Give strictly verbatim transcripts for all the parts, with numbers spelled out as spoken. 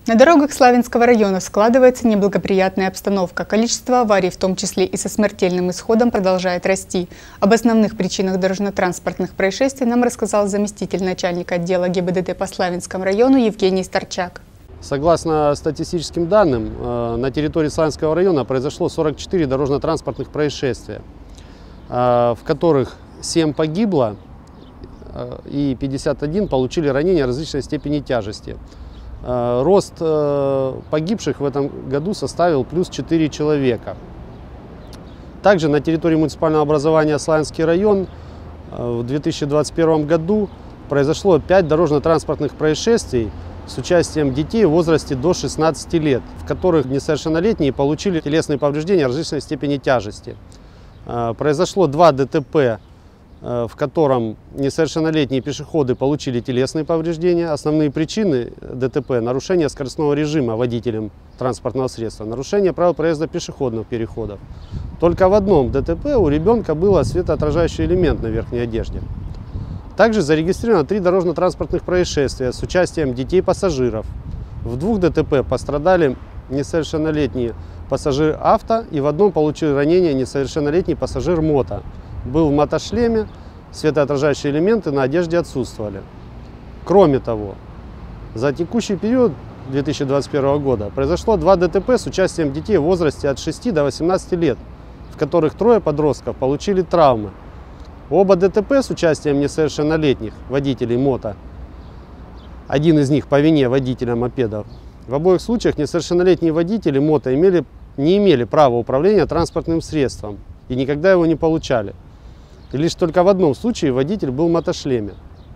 На дорогах Славянского района складывается неблагоприятная обстановка. Количество аварий, в том числе и со смертельным исходом, продолжает расти. Об основных причинах дорожно-транспортных происшествий нам рассказал заместитель начальника отдела ГИБДД по Славянскому району Евгений Старчак. Согласно статистическим данным, на территории Славянского района произошло сорок четыре дорожно-транспортных происшествия, в которых семь погибло и пятьдесят один получили ранения различной степени тяжести. Рост погибших в этом году составил плюс четыре человека. Также на территории муниципального образования Славянский район в две тысячи двадцать первом году произошло пять дорожно-транспортных происшествий с участием детей в возрасте до шестнадцати лет, в которых несовершеннолетние получили телесные повреждения различной степени тяжести. Произошло два ДТП, в котором несовершеннолетние пешеходы получили телесные повреждения. Основные причины ДТП – нарушение скоростного режима водителем транспортного средства, нарушение правил проезда пешеходных переходов. Только в одном ДТП у ребенка был светоотражающий элемент на верхней одежде. Также зарегистрировано три дорожно-транспортных происшествия с участием детей-пассажиров. В двух ДТП пострадали несовершеннолетние пассажир авто, и в одном получил ранение несовершеннолетний пассажир мото. Был в мотошлеме, светоотражающие элементы на одежде отсутствовали. Кроме того, за текущий период две тысячи двадцать первого года произошло два ДТП с участием детей в возрасте от шести до восемнадцати лет, в которых трое подростков получили травмы. Оба ДТП с участием несовершеннолетних водителей мото, один из них по вине водителя мопедов. В обоих случаях несовершеннолетние водители мото имели, не имели права управления транспортным средством и никогда его не получали. И лишь только в одном случае водитель был в мотошлеме.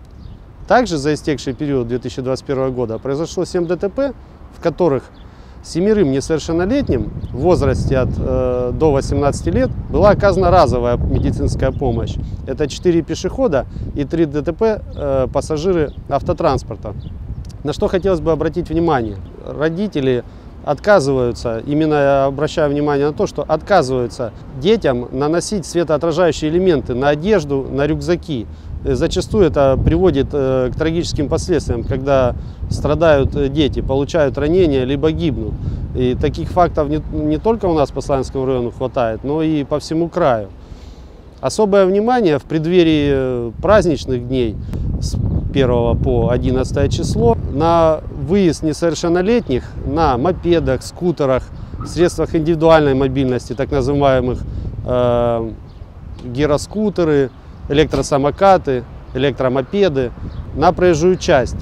Также за истекший период две тысячи двадцать первого года произошло семь ДТП, в которых семерым несовершеннолетним в возрасте от, э, до восемнадцати лет была оказана разовая медицинская помощь. Это четыре пешехода и три ДТП э, пассажиры автотранспорта. На что хотелось бы обратить внимание. Родители отказываются, именно я обращаю внимание на то, что отказываются детям наносить светоотражающие элементы на одежду, на рюкзаки. Зачастую это приводит к трагическим последствиям, когда страдают дети, получают ранения, либо гибнут. И таких фактов не, не только у нас по Славянскому району хватает, но и по всему краю. Особое внимание в преддверии праздничных дней с первого по одиннадцатое число на выезд несовершеннолетних на мопедах, скутерах, средствах индивидуальной мобильности, так называемых э, гироскутеры, электросамокаты, электромопеды, на проезжую часть,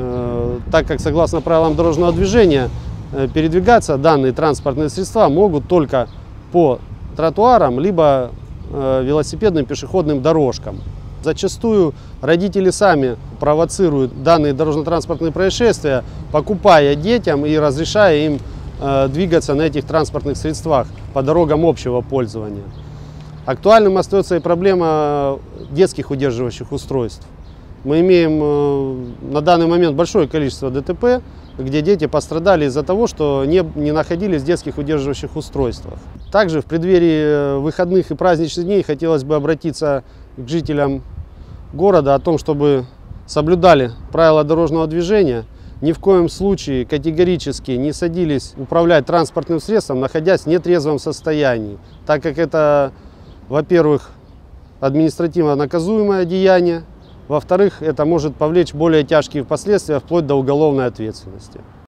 э, так как согласно правилам дорожного движения э, передвигаться данные транспортные средства могут только по тротуарам либо э, велосипедным пешеходным дорожкам. Зачастую родители сами провоцируют данные дорожно-транспортные происшествия, покупая детям и разрешая им э, двигаться на этих транспортных средствах по дорогам общего пользования. Актуальным остается и проблема детских удерживающих устройств. Мы имеем э, на данный момент большое количество ДТП, где дети пострадали из-за того, что не, не находились в детских удерживающих устройствах. Также в преддверии выходных и праздничных дней хотелось бы обратиться к жителям города о том, чтобы соблюдали правила дорожного движения, ни в коем случае категорически не садились управлять транспортным средством, находясь в нетрезвом состоянии, так как это, во-первых, административно наказуемое деяние, во-вторых, это может повлечь более тяжкие последствия, вплоть до уголовной ответственности.